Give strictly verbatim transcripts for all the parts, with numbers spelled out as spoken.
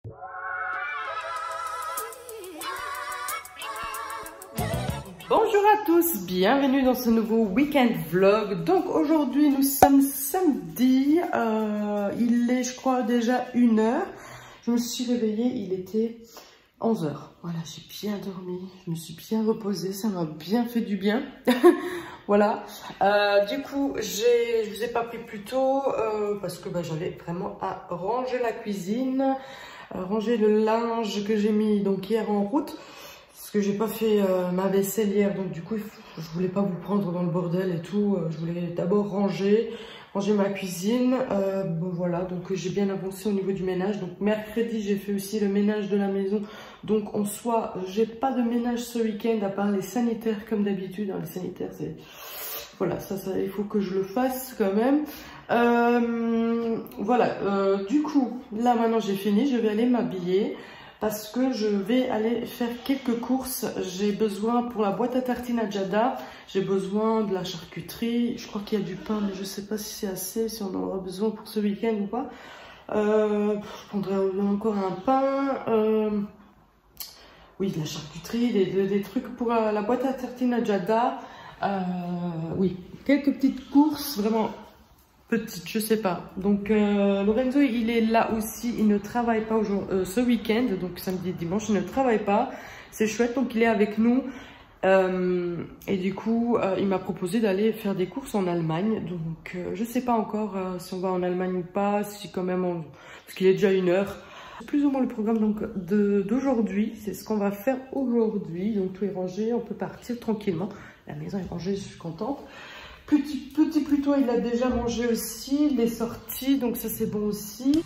Bonjour à tous, bienvenue dans ce nouveau week-end vlog. Donc aujourd'hui nous sommes samedi, euh, il est je crois déjà une heure. Je me suis réveillée, il était onze heures. Voilà, j'ai bien dormi, je me suis bien reposée, ça m'a bien fait du bien. Voilà, euh, du coup je vous ai pas pris plus tôt euh, parce que bah, j'avais vraiment à ranger la cuisine, à ranger le linge que j'ai mis donc hier en route. Parce que j'ai pas fait euh, ma vaisselle hier, donc du coup je voulais pas vous prendre dans le bordel et tout. Je voulais d'abord ranger, ranger ma cuisine. Euh, bon voilà, donc j'ai bien avancé au niveau du ménage. Donc mercredi j'ai fait aussi le ménage de la maison. Donc en soi j'ai pas de ménage ce week-end à part les sanitaires comme d'habitude. Hein, les sanitaires c'est voilà, ça, ça il faut que je le fasse quand même. Euh, voilà, euh, du coup là maintenant j'ai fini, je vais aller m'habiller. Parce que je vais aller faire quelques courses. J'ai besoin pour la boîte à tartines à Jada, j'ai besoin de la charcuterie. Je crois qu'il y a du pain, mais je ne sais pas si c'est assez, si on en aura besoin pour ce week-end ou pas. Euh, je prendrai encore un pain. Euh, oui, de la charcuterie, des, des, des trucs pour la, la boîte à tartines à Jada. Euh, oui, quelques petites courses, vraiment petite, je sais pas. Donc euh, Lorenzo il est là aussi, il ne travaille pas aujourd'hui, euh, ce week-end, donc samedi et dimanche il ne travaille pas, c'est chouette, donc il est avec nous. Euh, et du coup euh, il m'a proposé d'aller faire des courses en Allemagne, donc euh, je sais pas encore euh, si on va en Allemagne ou pas, si quand même on... parce qu'il est déjà une heure. C'est plus ou moins le programme donc d'aujourd'hui, c'est ce qu'on va faire aujourd'hui, donc tout est rangé, on peut partir tranquillement, la maison est rangée, je suis contente. Petit, petit plutôt, il a déjà mangé aussi, il est sorti, donc ça c'est bon aussi.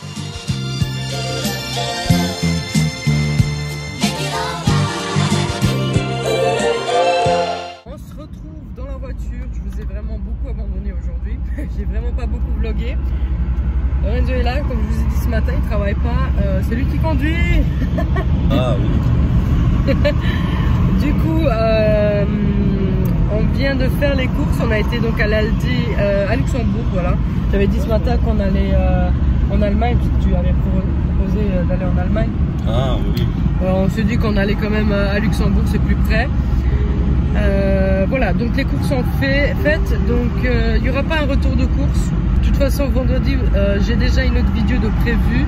On se retrouve dans la voiture, je vous ai vraiment beaucoup abandonné aujourd'hui, j'ai vraiment pas beaucoup vlogué. Lorenzo est là, comme je vous ai dit ce matin, il travaille pas, euh, c'est lui qui conduit. Ah oui. Du coup, euh, on vient de faire les courses, on a été donc à l'Aldi euh, à Luxembourg, voilà. J'avais dit ce matin qu'on allait euh, en Allemagne, puisque tu avais proposé euh, d'aller en Allemagne. Ah oui. Alors, on s'est dit qu'on allait quand même à Luxembourg, c'est plus près. Euh, voilà, donc les courses sont fait, faites, donc il euh, n'y aura pas un retour de course. De toute façon, vendredi, euh, j'ai déjà une autre vidéo de prévue.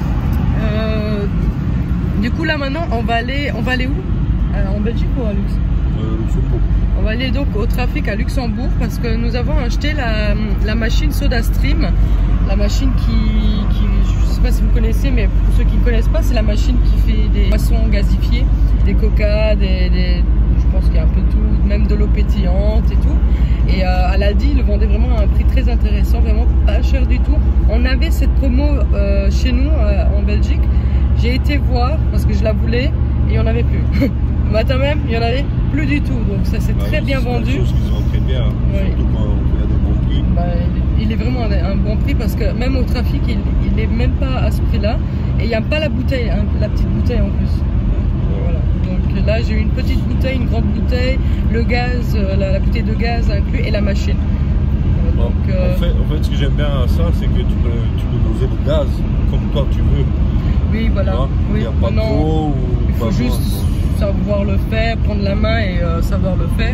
Euh, du coup, là maintenant, on va aller, on va aller où? euh, En Belgique ou à Lux euh, Luxembourg. On va aller donc au trafic à Luxembourg parce que nous avons acheté la, la machine SodaStream. La machine qui, qui, je ne sais pas si vous connaissez, mais pour ceux qui ne connaissent pas, c'est la machine qui fait des boissons gazifiées, des coca, des, des, je pense qu'il y a un peu de tout, même de l'eau pétillante et tout. Et euh, à l'Aldi, ils le vendaient vraiment à un prix très intéressant, vraiment pas cher du tout. On avait cette promo euh, chez nous euh, en Belgique. J'ai été voir parce que je la voulais et il n'y en avait plus. Le matin même, il n'y en avait plus du tout. Donc ça c'est bah très oui, bien vendu. C'est une chose qui se vend très bien, hein. Oui. Surtout quand il y a des bons prix. Bah, il est vraiment un, un bon prix parce que même au trafic, il n'est même pas à ce prix-là. Et il n'y a pas la bouteille, hein, la petite bouteille en plus. Ouais. Voilà. Donc là j'ai eu une petite bouteille, une grande bouteille, le gaz, la, la bouteille de gaz inclus et la machine. Bon, donc, euh... en, fait, en fait ce que j'aime bien à ça c'est que tu peux, tu peux doser le gaz comme toi tu veux. Oui voilà. Hein, oui. Il n'y a pas non, trop ou il faut pas juste bon. savoir le faire, prendre la main et euh, savoir le faire.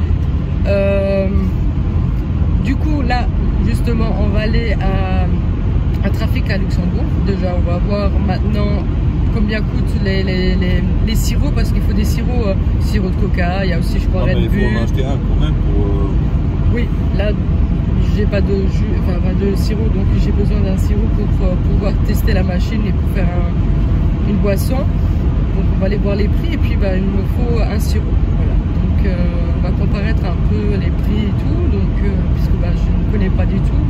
Euh, du coup là justement on va aller à, à trafic à Luxembourg. Déjà on va voir maintenant combien coûtent les, les, les, les sirops parce qu'il faut des sirops, euh, sirop de coca, il y a aussi je crois ah, Red Bull. Il faut en acheter un quand même pour... Euh... Oui, là j'ai pas de jus, enfin pas de sirop, donc j'ai besoin d'un sirop pour euh, pouvoir tester la machine et pour faire un, une boisson. Donc on va aller voir les prix et puis bah, il me faut un sirop. Voilà. Donc euh, on va comparaître un peu les prix et tout, donc euh, puisque bah, je ne connais pas du tout.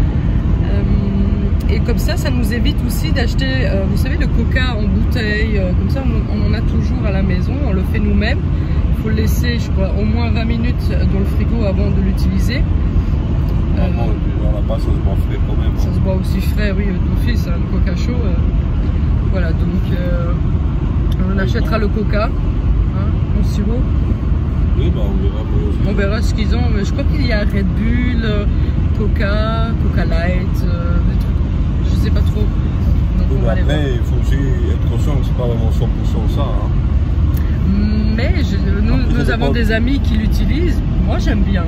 Euh, et comme ça, ça nous évite aussi d'acheter, euh, vous savez, le coca en bouteille. Euh, comme ça, on, on en a toujours à la maison, on le fait nous-mêmes. Il faut le laisser, je crois, au moins vingt minutes dans le frigo avant de l'utiliser. Euh, non, non, là-bas, ça se boit frais quand même. Ça se boit aussi frais, oui, d'office, hein, le coca chaud. Euh, voilà, donc euh, on achètera le coca, hein, en sirop. Oui, bah on verra. Aussi. On verra ce qu'ils ont. Mais je crois qu'il y a Red Bull, Coca, Coca Light, euh, des trucs. Je sais pas trop. donc oui, on va les voir. Après, il faut aussi être conscient que c'est pas vraiment cent pour cent ça. Hein. Mais je, nous, après, nous avons des amis qui l'utilisent. Moi, j'aime bien.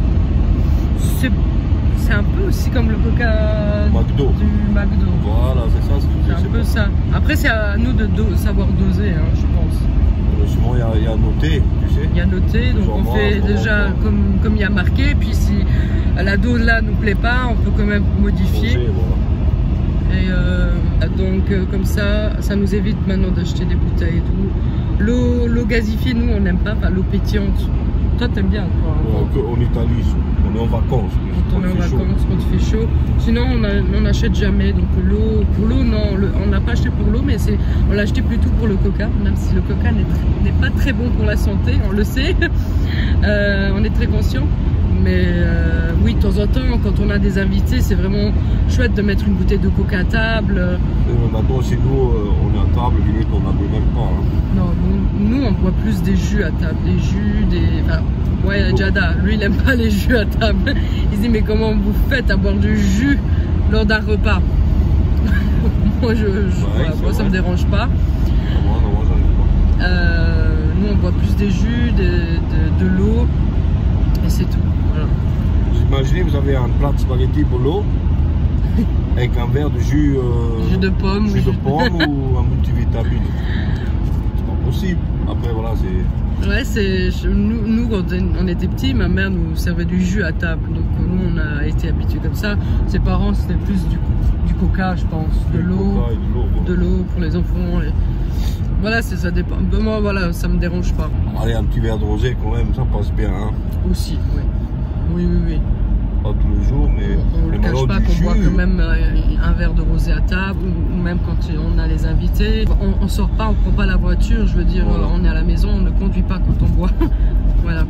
C'est un peu aussi comme le coca McDo. du McDo. Voilà, c'est ça ce que je C'est un peu ça. Après, c'est à nous de do savoir doser, hein, je pense. Euh, souvent, il y, a, il y a noté, tu sais. Il y a noté, donc on fait déjà comme, comme il y a marqué. Puis si la dose là nous plaît pas, on peut quand même modifier. Doser, voilà. Et euh, donc euh, comme ça, ça nous évite maintenant d'acheter des bouteilles et tout. L'eau gazifiée, nous, on n'aime pas, enfin l'eau pétillante. Toi, t'aimes bien, toi hein, euh, En Italie, on est en vacances. Quand on est en vacances, quand il fait chaud. Sinon, on n'achète jamais. Donc l'eau, pour l'eau, non, le, on n'a pas acheté pour l'eau, mais on l'a acheté plutôt pour le coca. Même si le coca n'est pas très bon pour la santé, on le sait. euh, on est très conscient. Mais euh, oui, de temps en temps, quand on a des invités, c'est vraiment chouette de mettre une bouteille de coca à table. Et maintenant, chez nous, on est à table, limite, on n'en même pas. Hein. Non, nous, nous, on boit plus des jus à table. Des jus, des... Enfin, ouais, Jada, lui, il n'aime pas les jus à table. Il se dit, mais comment vous faites à boire du jus lors d'un repas? Moi, je, je ouais, voilà, moi ça me dérange pas. Non, non, moi, j'en ai pas. Euh, nous, on boit plus des jus, de, de, de l'eau, et c'est tout. Voilà. Vous imaginez, vous avez un plat de spaghetti bolo avec un verre de jus, euh, jus de pomme, jus de pomme ou un multivitamine. C'est pas possible. Après, voilà, c'est... Ouais, c'est nous, nous, quand on était petits, ma mère nous servait du jus à table. Donc nous, on a été habitués comme ça. Ses parents, c'était plus du, du coca, je pense. De l'eau, de l'eau pour les enfants. Et... Voilà, ça dépend. Moi, voilà, ça me dérange pas. Allez, un petit verre de rosé quand même, ça passe bien. Hein. Aussi, oui. Oui, oui, oui. Pas tous les jours, mais... On ne le cache pas qu'on boit quand même un verre de rosé à table, ou même quand on a les invités. On ne sort pas, on ne prend pas la voiture, je veux dire, voilà. On est à la maison, on ne conduit pas quand on boit. Voilà.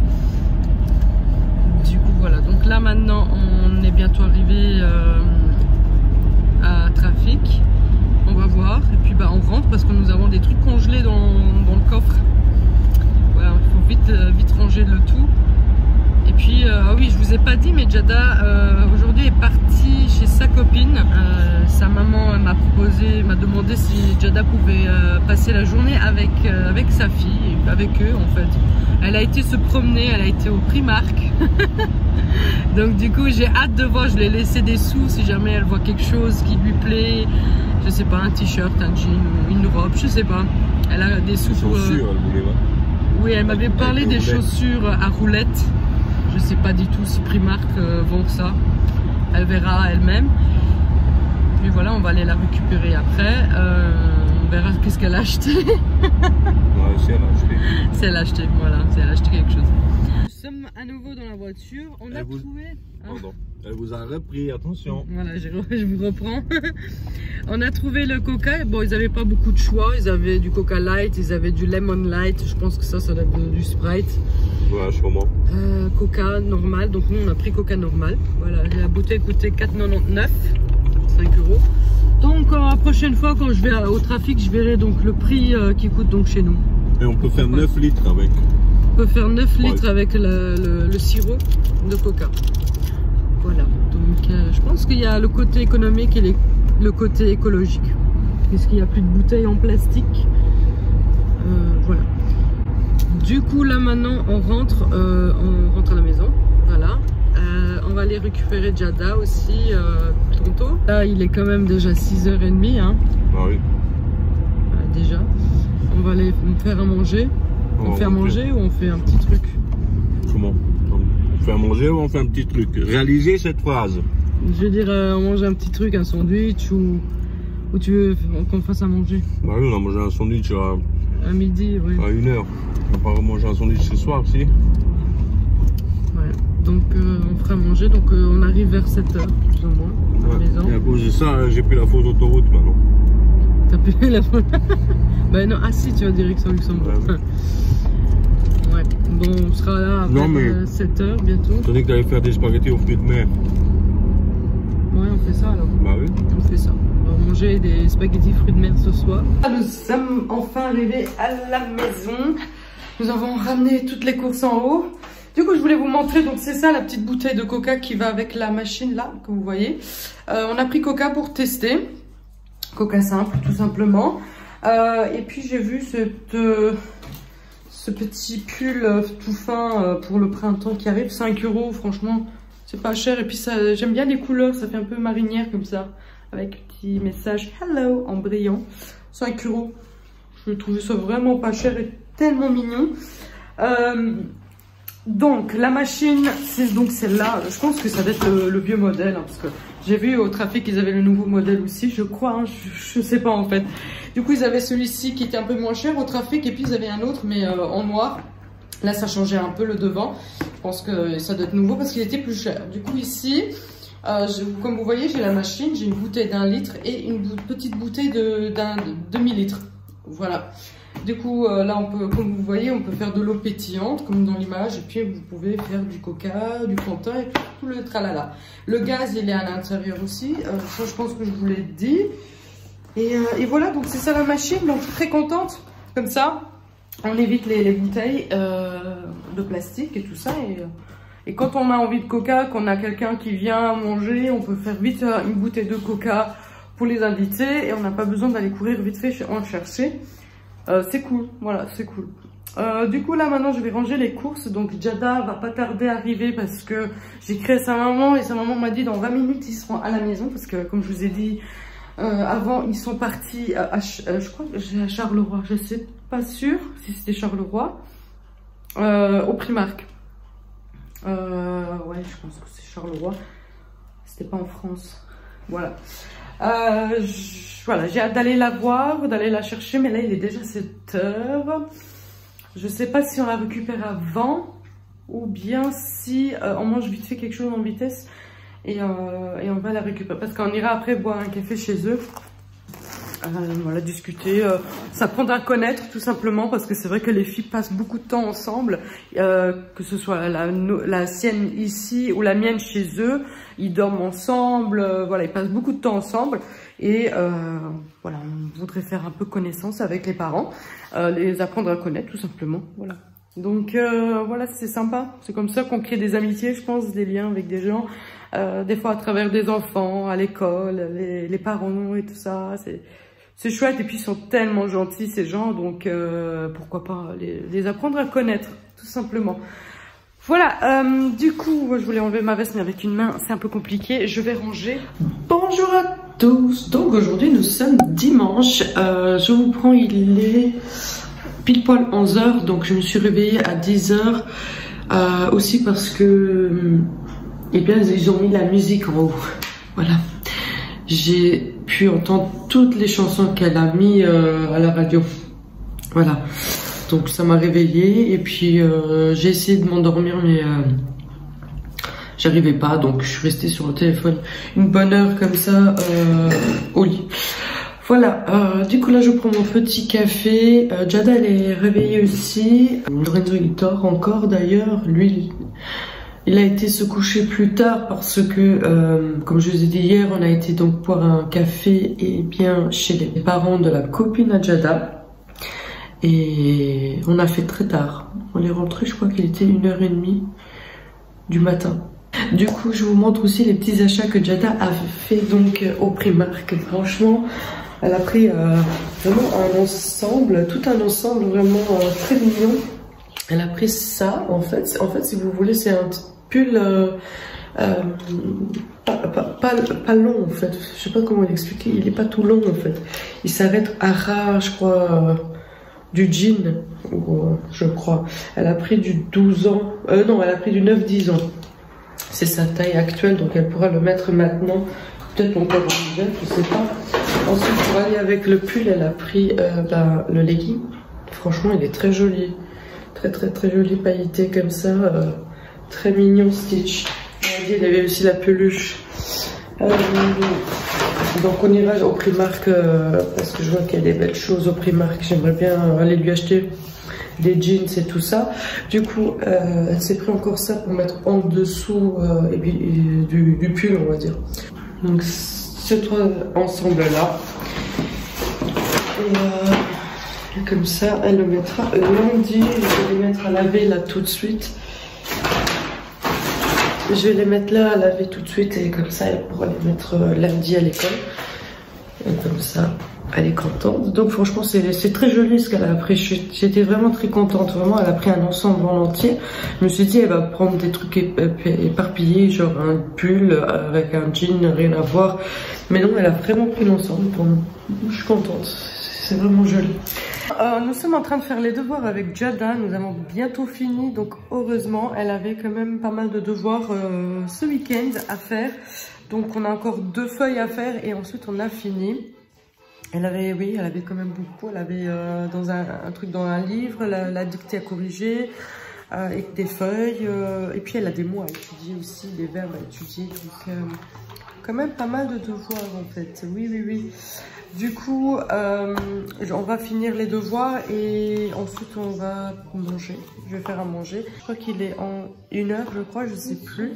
Du coup, voilà. Donc là, maintenant, on est bientôt arrivé euh, à Trafic. On va voir. Et puis, bah, on rentre parce que nous avons des trucs congelés dans, dans le coffre. Voilà, il faut vite, euh, vite ranger le tout. Et puis, euh, ah oui, je vous ai pas dit, mais Jada euh, aujourd'hui est partie chez sa copine. Euh, sa maman m'a proposé, m'a demandé si Jada pouvait euh, passer la journée avec, euh, avec sa fille, avec eux en fait. Elle a été se promener, elle a été au Primark. Donc du coup, j'ai hâte de voir, je lui ai laissé des sous si jamais elle voit quelque chose qui lui plaît. Je sais pas, un t-shirt, un jean, une robe, je sais pas. Elle a des sous pour... Chaussures, euh... elle voulait, ouais. Oui, elle m'avait parlé des chaussures à roulettes. Je sais pas du tout si Primark euh, vend ça. Elle verra elle-même. Puis voilà, on va aller la récupérer après. Euh, on verra qu'est-ce qu'elle a acheté. Ouais, si elle a acheté. Si elle a acheté, voilà, si elle a acheté quelque chose. Nous sommes à nouveau dans la voiture. On elle a vous... trouvé... Hein? Pardon. Elle vous a repris, attention. Voilà, je, je vous reprends. On a trouvé le coca. Bon, ils n'avaient pas beaucoup de choix. Ils avaient du coca light, ils avaient du lemon light. Je pense que ça, ça doit être du Sprite. Ouais, sûrement. Euh, coca normal. Donc, nous, on a pris coca normal. Voilà, la bouteille coûtait quatre quatre-vingt-dix-neuf, cinq euros. Donc, euh, la prochaine fois, quand je vais au Trafic, je verrai donc le prix euh, qui coûte donc chez nous. Et on peut faire ouais. neuf litres avec. On peut faire neuf litres ouais. avec le, le, le sirop de coca. Voilà, donc euh, je pense qu'il y a le côté économique et les, le côté écologique. Puisqu'il n'y a plus de bouteilles en plastique. Euh, voilà. Du coup, là maintenant, on rentre, euh, on rentre à la maison. Voilà. Euh, on va aller récupérer Jada aussi euh, tantôt. Là, il est quand même déjà six heures trente. Hein. Ah oui. Euh, déjà. On va aller faire à manger. On, on fait à manger ou on fait un petit truc? Comment? On fait à manger ou on fait un petit truc? Réalisez cette phrase. Je veux dire, euh, on mange un petit truc, un sandwich ou, ou tu veux qu'on fasse à manger? Bah oui, on a mangé un sandwich à, à midi, oui. À une heure. On va pas manger un sandwich ce soir aussi. Ouais. Donc euh, on fera manger, donc euh, on arrive vers sept heures plus ou moins à ouais. la maison. Et à cause de ça, j'ai pris la fausse autoroute maintenant. T'as pris la fausse? Ben non, ah si, tu vas direction Luxembourg. Ouais. Ouais, bon, on sera là après mais... sept heures bientôt. Tu dis que tu allais faire des spaghettis aux fruits de mer. Ouais, on fait ça alors. Bah oui. On fait ça. On va manger des spaghettis fruits de mer ce soir. Nous sommes enfin arrivés à la maison. Nous avons ramené toutes les courses en haut. Du coup, je voulais vous montrer, donc c'est ça la petite bouteille de coca qui va avec la machine là, que vous voyez. Euh, on a pris coca pour tester. Coca simple, tout simplement. Euh, et puis j'ai vu cette, euh, ce petit pull euh, tout fin euh, pour le printemps qui arrive, cinq euros, franchement, c'est pas cher. Et puis ça, j'aime bien les couleurs, ça fait un peu marinière comme ça, avec un petit message hello en brillant. cinq euros, je trouvais ça vraiment pas cher et tellement mignon. Euh, donc la machine, c'est donc celle-là. Je pense que ça doit être le, le vieux modèle, hein, parce que j'ai vu au trafic qu'ils avaient le nouveau modèle aussi, je crois, hein, je, je sais pas en fait. Du coup ils avaient celui-ci qui était un peu moins cher au trafic, et puis ils avaient un autre mais euh, en noir. Là ça changeait un peu le devant, je pense que ça doit être nouveau parce qu'il était plus cher. Du coup ici, euh, je, comme vous voyez, j'ai la machine, j'ai une bouteille d'un litre et une bou petite bouteille de d'un demi-litre. Voilà. Du coup, euh, là, on peut, comme vous voyez, on peut faire de l'eau pétillante, comme dans l'image, et puis vous pouvez faire du coca, du fanta et tout le tralala. Le gaz, il est à l'intérieur aussi, euh, ça, je pense que je vous l'ai dit. Et, euh, et voilà, donc c'est ça la machine, donc très contente, comme ça, on évite les, les bouteilles euh, de plastique et tout ça. Et, euh, et quand on a envie de coca, qu'on a quelqu'un qui vient manger, on peut faire vite euh, une bouteille de coca pour les invités, et on n'a pas besoin d'aller courir vite fait en chercher. Euh, c'est cool, voilà, c'est cool. Euh, du coup là maintenant je vais ranger les courses. Donc Jada va pas tarder à arriver parce que j'ai créé sa maman et sa maman m'a dit dans vingt minutes ils seront à la maison, parce que comme je vous ai dit euh, avant, ils sont partis à, à, à je crois que j'ai à Charleroi, je sais pas sûr si c'était Charleroi, euh, au Primark. Euh, ouais, je pense que c'est Charleroi, c'était pas en France. Voilà. Euh, je, voilà, j'ai hâte d'aller la voir, d'aller la chercher, mais là il est déjà sept heures. Je sais pas si on la récupère avant ou bien si euh, on mange vite fait quelque chose en vitesse et, euh, et on va la récupérer, parce qu'on ira après boire un café chez eux. Euh, voilà, discuter, euh, s'apprendre à connaître tout simplement, parce que c'est vrai que les filles passent beaucoup de temps ensemble, euh, que ce soit la, la sienne ici ou la mienne chez eux, ils dorment ensemble, euh, voilà, ils passent beaucoup de temps ensemble, et euh, voilà, on voudrait faire un peu connaissance avec les parents, euh, les apprendre à connaître tout simplement, voilà. Donc euh, voilà, c'est sympa, c'est comme ça qu'on crée des amitiés, je pense, des liens avec des gens, euh, des fois à travers des enfants, à l'école, les, les parents et tout ça, c'est... C'est chouette, et puis ils sont tellement gentils ces gens, donc euh, pourquoi pas les, les apprendre à connaître, tout simplement. Voilà, euh, du coup, je voulais enlever ma veste, mais avec une main, c'est un peu compliqué. Je vais ranger. Bonjour à tous. Donc aujourd'hui, nous sommes dimanche. Euh, je vous prends, il est pile poil onze heures, donc je me suis réveillée à dix heures. Euh, aussi parce que, eh bien, ils ont mis la musique en haut. Voilà. J'ai pu entendre toutes les chansons qu'elle a mis euh, à la radio. Voilà. Donc ça m'a réveillée, et puis euh, j'ai essayé de m'endormir, mais euh, j'arrivais pas, donc je suis restée sur le téléphone une bonne heure comme ça euh, au lit. Voilà, euh, du coup là je prends mon petit café. euh, Jada elle est réveillée aussi. Lorenzo il dort encore d'ailleurs, lui il a été se coucher plus tard parce que euh, comme je vous ai dit hier, on a été donc boire un café et bien chez les parents de la copine à Jada, et on a fait très tard. On est rentré, je crois qu'il était une heure trente du matin. Du coup je vous montre aussi les petits achats que Jada a fait donc au Primark. Franchement elle a pris euh, vraiment un ensemble, tout un ensemble vraiment euh, très mignon. Elle a pris ça, en fait, en fait si vous voulez, c'est un pull euh, euh, pas, pas, pas, pas long en fait, je sais pas comment l'expliquer, il est pas tout long en fait. Il s'arrête à ras, je crois, euh, du jean, ou, euh, je crois. Elle a pris du douze ans, euh, non, elle a pris du neuf dix ans. C'est sa taille actuelle, donc elle pourra le mettre maintenant, peut-être encore en hiver, je sais pas. Ensuite, pour aller avec le pull, elle a pris euh, bah, le legging. Franchement, il est très joli. Très très très joli, pailleté comme ça, euh, très mignon Stitch. Il y avait aussi la peluche. Euh, donc on ira au Primark euh, parce que je vois qu'il y a des belles choses au Primark. J'aimerais bien aller lui acheter des jeans et tout ça. Du coup, euh, elle s'est pris encore ça pour mettre en dessous euh, et, et, du, du pull, on va dire. Donc ce trois ensemble là. Et euh, comme ça, elle le mettra lundi. Je vais les mettre à laver là tout de suite. Je vais les mettre là à laver tout de suite, et comme ça, elle pourra les mettre lundi à l'école. Et comme ça, elle est contente. Donc franchement, c'est très joli ce qu'elle a pris. J'étais vraiment très contente. Vraiment, elle a pris un ensemble en entier. Je me suis dit, elle va prendre des trucs éparpillés, genre un pull avec un jean, rien à voir. Mais non, elle a vraiment pris l'ensemble pour nous. Je suis contente. C'est vraiment joli. Euh, nous sommes en train de faire les devoirs avec Jada. Nous avons bientôt fini. Donc heureusement, elle avait quand même pas mal de devoirs euh, ce week-end à faire. Donc on a encore deux feuilles à faire et ensuite on a fini. Elle avait, oui, elle avait quand même beaucoup. Elle avait euh, dans un, un truc dans un livre, la, la dictée à corriger, euh, avec des feuilles. Euh, et puis elle a des mots à étudier aussi, des verbes à étudier. Donc euh, quand même pas mal de devoirs en fait. Oui, oui, oui. Du coup, euh, on va finir les devoirs et ensuite on va manger. Je vais faire à manger. Je crois qu'il est en une heure, je crois, je sais plus.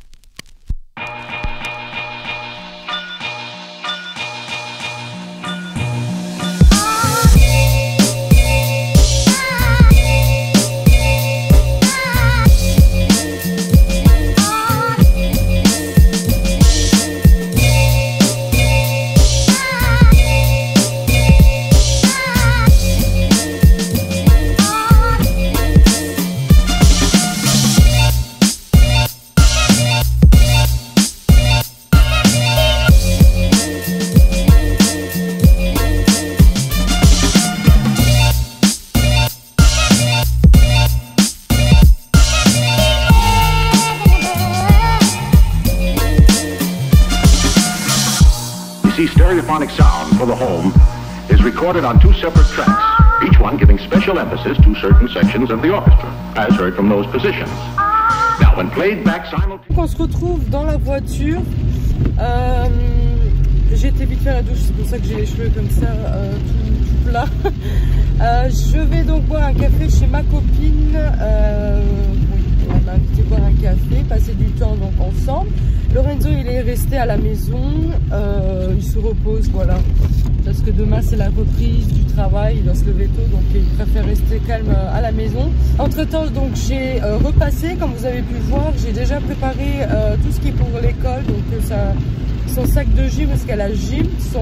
Stereophonic sound for the home is recorded on two separate tracks, each one giving special emphasis to certain sections of the orchestra, as heard from those positions. Now, when played back simultaneously... On se retrouve dans la voiture. Euh, J'ai été vite faire la douche, c'est pour ça que j'ai les cheveux comme ça, euh, tout, tout plat. euh, je vais donc boire un café chez ma copine. Euh, oui, elle m'a invité boire un café, passer du temps donc ensemble. Lorenzo, il est resté à la maison, euh, il se repose, voilà. Parce que demain, c'est la reprise du travail, il doit se lever tôt, donc il préfère rester calme à la maison. Entre temps, donc j'ai euh, repassé, comme vous avez pu voir, j'ai déjà préparé euh, tout ce qui est pour l'école, donc euh, ça, son sac de gym, parce qu'elle a gym, son,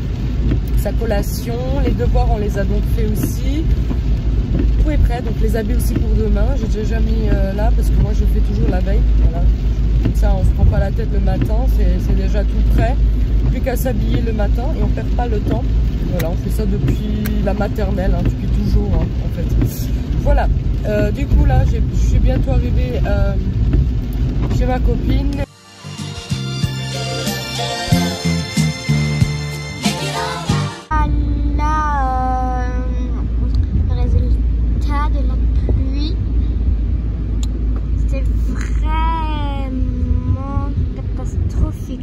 sa collation, les devoirs, on les a donc fait aussi. Tout est prêt, donc les habits aussi pour demain, j'ai déjà mis euh, là, parce que moi je fais toujours la veille, voilà. Comme ça, on se prend pas la tête le matin, c'est déjà tout prêt. Plus qu'à s'habiller le matin et on perd pas le temps. Voilà, on fait ça depuis la maternelle, hein, depuis toujours, hein, en fait. Voilà. Euh, du coup, là, je suis bientôt arrivée euh, chez ma copine. Voilà euh, le résultat de la pluie. C'est vraiment catastrophique.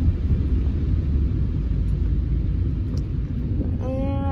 Et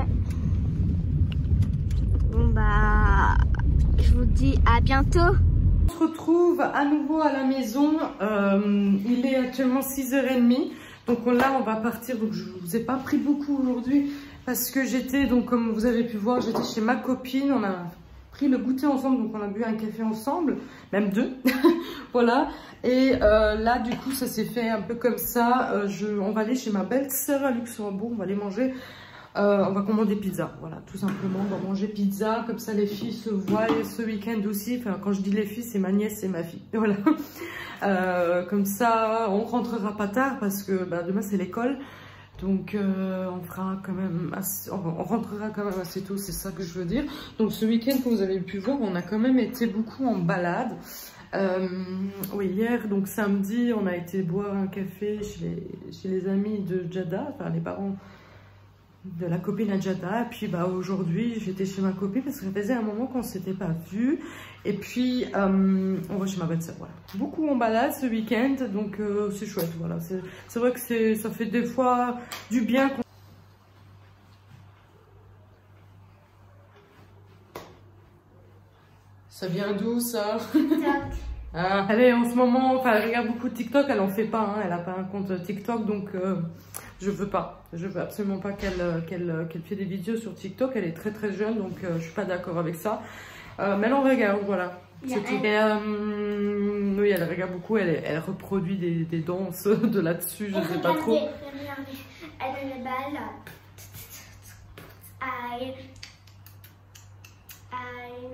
bon bah, je vous dis à bientôt. On se retrouve à nouveau à la maison. Euh, il est actuellement six heures trente. Donc là, on va partir. Donc je vous ai pas pris beaucoup aujourd'hui parce que j'étais, donc comme vous avez pu voir, j'étais chez ma copine. On a pris le goûter ensemble, donc on a bu un café ensemble, même deux. Voilà. Et euh, là, du coup, ça s'est fait un peu comme ça. Euh, je, on va aller chez ma belle-sœur à Luxembourg. On va aller manger. Euh, on va commander pizza, voilà, tout simplement. On va manger pizza, comme ça les filles se voient ce week-end aussi. Enfin, quand je dis les filles, c'est ma nièce et ma fille. Voilà. Euh, comme ça, on rentrera pas tard parce que bah, demain c'est l'école. Donc euh, on fera quand même assez, on rentrera quand même assez tôt, c'est ça que je veux dire. Donc ce week-end, comme vous avez pu voir, on a quand même été beaucoup en balade. Euh, oui, hier, donc samedi, on a été boire un café chez les, chez les amis de Jada, enfin les parents de la copine à Jada. Et puis bah aujourd'hui j'étais chez ma copine parce que ça faisait un moment qu'on s'était pas vu. Et puis euh, on va chez ma belle-sœur, voilà. Beaucoup en balade ce week-end, donc euh, c'est chouette, voilà. C'est vrai que c'est ça fait des fois du bien. Ça vient d'où ça? TikTok. Ah, elle est en ce moment, enfin elle regarde beaucoup de TikTok, elle en fait pas, hein, elle a pas un compte TikTok, donc euh, je veux pas, je veux absolument pas qu'elle qu'elle qu'elle fait des vidéos sur TikTok, elle est très très jeune, donc euh, je suis pas d'accord avec ça, euh, mais elle en regarde, voilà, c'est tout. Et, euh, oui, elle regarde beaucoup, elle, elle reproduit des, des danses de là-dessus, je sais pas trop. Regardez, and then the bell. I, I.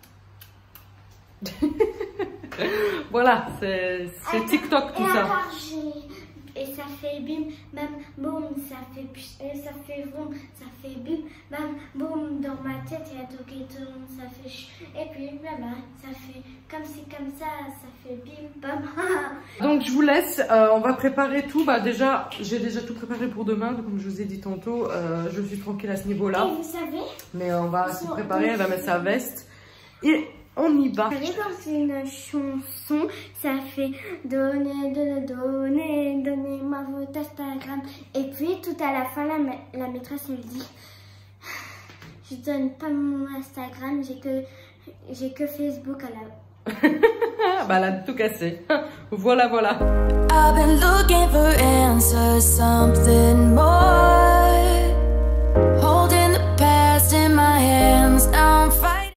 Voilà, c'est TikTok tout et ça. Alors, et ça fait bim, bam, boum, ça fait et ça fait vroom, ça fait bim, bam, boum. Dans ma tête, il y a tout qui tourne, ça fait ch. Et puis là-bas, ça fait comme si, comme ça, ça fait bim, bam. Donc je vous laisse, euh, on va préparer tout. Bah déjà, j'ai déjà tout préparé pour demain, comme je vous ai dit tantôt. Euh, je suis tranquille à ce niveau-là. Et vous savez, mais on va se préparer, elle va mettre sa veste. Et on y va. Vous savez, dans une chanson, ça fait donner, donner, donner, donnez-moi votre Instagram. Et puis, tout à la fin, la, la maîtresse, elle dit, je donne pas mon Instagram, j'ai que, j'ai que Facebook à la... Bah, elle a tout cassé. Voilà, voilà. I've been looking for answers, something more.